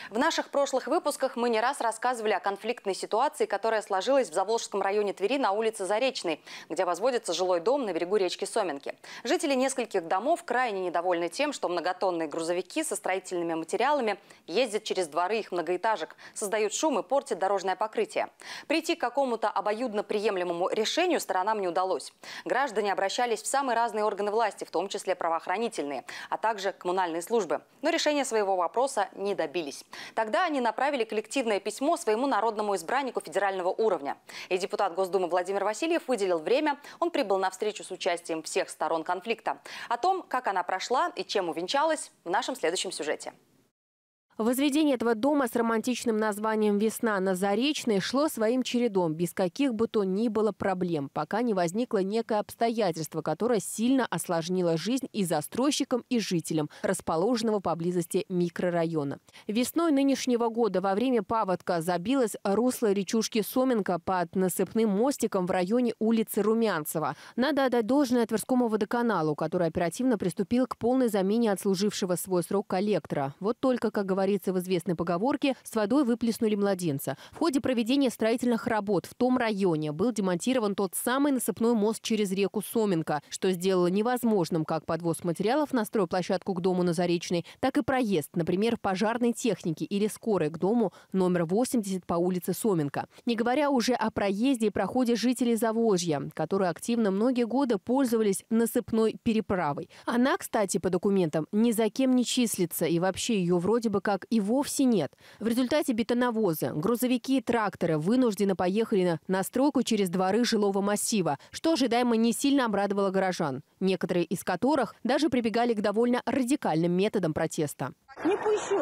В наших прошлых выпусках мы не раз рассказывали о конфликтной ситуации, которая сложилась в Заволжском районе Твери на улице Заречной, где возводится жилой дом на берегу речки Соменки. Жители нескольких домов крайне недовольны тем, что многотонные грузовики со строительными материалами ездят через дворы их многоэтажек, создают шум и портят дорожное покрытие. Прийти к какому-то обоюдно приемлемому решению сторонам не удалось. Граждане обращались в самые разные органы власти, в том числе правоохранительные, а также коммунальные службы. Но решения своего вопроса не добились. Тогда они направили коллективное письмо своему народному избраннику федерального уровня. И депутат Госдумы Владимир Васильев выделил время. Он прибыл на встречу с участием всех сторон конфликта. О том, как она прошла и чем увенчалась, в нашем следующем сюжете. Возведение этого дома с романтичным названием «Весна» на Заречной шло своим чередом, без каких бы то ни было проблем, пока не возникло некое обстоятельство, которое сильно осложнило жизнь и застройщикам, и жителям расположенного поблизости микрорайона. Весной нынешнего года во время паводка забилось русло речушки Соменка под насыпным мостиком в районе улицы Румянцева. Надо отдать должное Тверскому водоканалу, который оперативно приступил к полной замене отслужившего свой срок коллектора. Вот только, как говорится в известной поговорке, с водой выплеснули младенца. В ходе проведения строительных работ в том районе был демонтирован тот самый насыпной мост через реку Соменка, что сделало невозможным как подвоз материалов на стройплощадку к дому на Заречной, так и проезд, например, пожарной техники или скорой к дому номер 80 по улице Соменка. Не говоря уже о проезде и проходе жителей Заволжья, которые активно многие годы пользовались насыпной переправой. Она, кстати, по документам ни за кем не числится, и вообще ее вроде бы как и вовсе нет. В результате бетоновозы, грузовики и тракторы вынуждены поехали на стройку через дворы жилого массива, что ожидаемо не сильно обрадовало горожан, некоторые из которых даже прибегали к довольно радикальным методам протеста. Не пущу,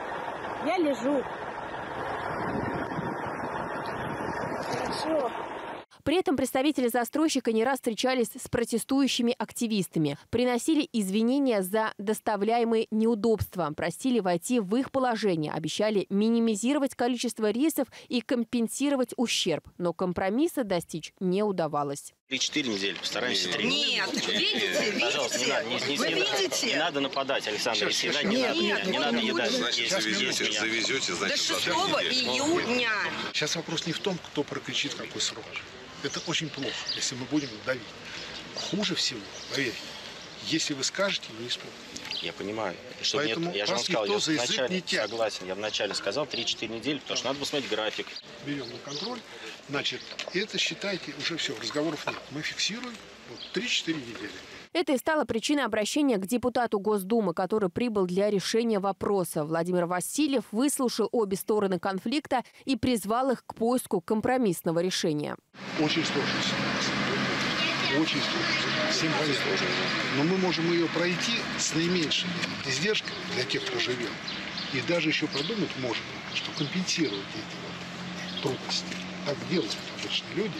я лежу. Хорошо. При этом представители застройщика не раз встречались с протестующими активистами, приносили извинения за доставляемые неудобства, просили войти в их положение, обещали минимизировать количество рейсов и компенсировать ущерб. Но компромисса достичь не удавалось. 3-4 недели, постараемся 3. Нет, видите, пожалуйста, не надо, видите? Не надо нападать, Александр Алексеевич. Не надо едать. Завезете, До значит, 6 июня. Сейчас вопрос не в том, кто прокричит какой срок. Это очень плохо, если мы будем давить. Хуже всего, поверьте, если вы скажете, вы исполните. Я понимаю. Поэтому нет, я же вам сказал, никто за язык вначале, не тянет. согласен, я вначале сказал 3-4 недели, потому что надо посмотреть график. Берем на контроль, значит, это считайте уже все, разговоров нет. Мы фиксируем 3-4 недели. Это и стало причиной обращения к депутату Госдумы, который прибыл для решения вопроса. Владимир Васильев выслушал обе стороны конфликта и призвал их к поиску компромиссного решения. Очень сложная ситуация. Очень сложная. Всем понятно. Но мы можем ее пройти с наименьшими издержками для тех, кто живет. И даже еще продумать можем, что компенсировать эти трудности. Так делают обычные люди.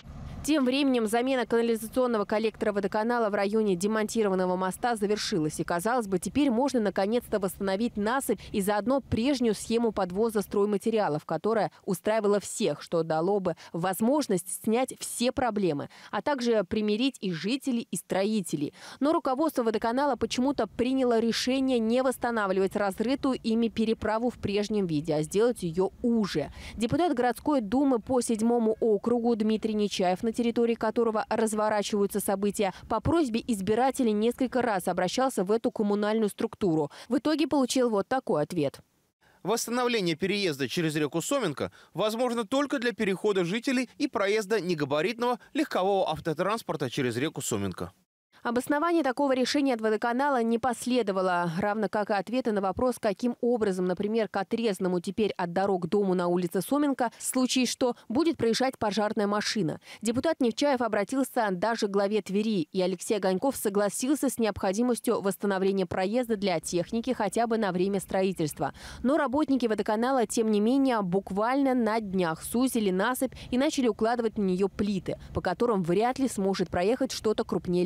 Тем временем замена канализационного коллектора водоканала в районе демонтированного моста завершилась. И, казалось бы, теперь можно наконец-то восстановить насыпь и заодно прежнюю схему подвоза стройматериалов, которая устраивала всех, что дало бы возможность снять все проблемы, а также примирить и жителей, и строителей. Но руководство водоканала почему-то приняло решение не восстанавливать разрытую ими переправу в прежнем виде, а сделать ее уже. Депутат городской думы по 7-му округу Дмитрий Нечаев, на территории которого разворачиваются события, по просьбе избирателей несколько раз обращался в эту коммунальную структуру. В итоге получил вот такой ответ. Восстановление переезда через реку Соменка возможно только для перехода жителей и проезда негабаритного легкового автотранспорта через реку Соменка. Обоснование такого решения от водоканала не последовало, равно как и ответы на вопрос, каким образом, например, к отрезанному теперь от дорог дому на улице Соменка, в случае что, будет проезжать пожарная машина. Депутат Нечаев обратился даже к главе Твери, и Алексей Огоньков согласился с необходимостью восстановления проезда для техники хотя бы на время строительства. Но работники водоканала, тем не менее, буквально на днях сузили насыпь и начали укладывать на нее плиты, по которым вряд ли сможет проехать что-то крупнее легковушки.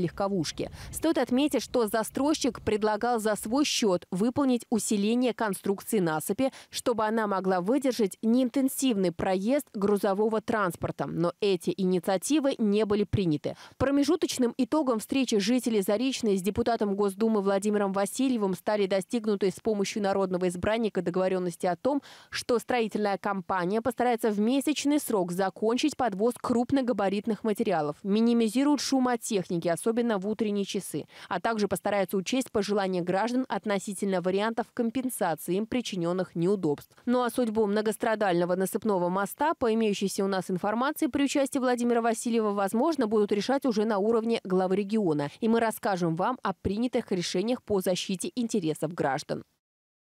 верхушки. Стоит отметить, что застройщик предлагал за свой счет выполнить усиление конструкции насыпи, чтобы она могла выдержать неинтенсивный проезд грузового транспорта. Но эти инициативы не были приняты. Промежуточным итогом встречи жителей Заречной с депутатом Госдумы Владимиром Васильевым стали достигнутые с помощью народного избранника договоренности о том, что строительная компания постарается в месячный срок закончить подвоз крупногабаритных материалов, минимизирует шум от техники, особенно в утренние часы, а также постарается учесть пожелания граждан относительно вариантов компенсации им причиненных неудобств. Ну а судьбу многострадального насыпного моста, по имеющейся у нас информации, при участии Владимира Васильева, возможно, будут решать уже на уровне главы региона. И мы расскажем вам о принятых решениях по защите интересов граждан.